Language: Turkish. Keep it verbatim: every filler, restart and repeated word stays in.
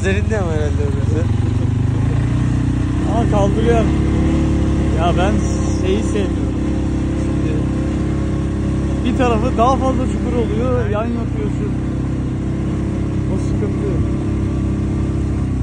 Gözlerin de ama herhalde orası. Ama kaldırıyor. Ya ben şeyi sevmiyorum. Şimdi bir tarafı daha fazla çukur oluyor, yan yapıyorsun. O sıkıntı.